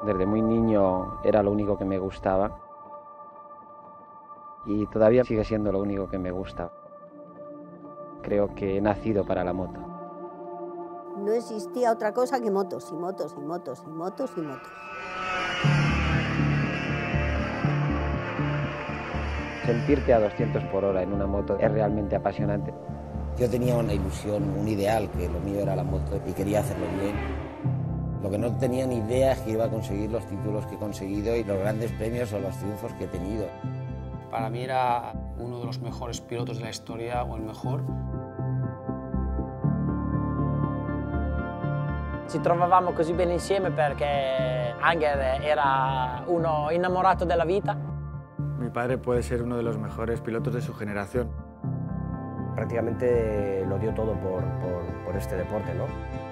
Desde muy niño era lo único que me gustaba y todavía sigue siendo lo único que me gusta. Creo que he nacido para la moto. No existía otra cosa que motos y motos y motos y motos y motos. Sentirte a 200 por hora en una moto es realmente apasionante. Yo tenía una ilusión, un ideal, que lo mío era la moto y quería hacerlo bien. Lo que no tenía ni idea es que iba a conseguir los títulos que he conseguido y los grandes premios o los triunfos que he tenido. Para mí era uno de los mejores pilotos de la historia o el mejor. Ci trovavamo così bene insieme perché Ángel era uno innamorato della vita. Mi padre puede ser uno de los mejores pilotos de su generación. Prácticamente lo dio todo por este deporte, ¿no?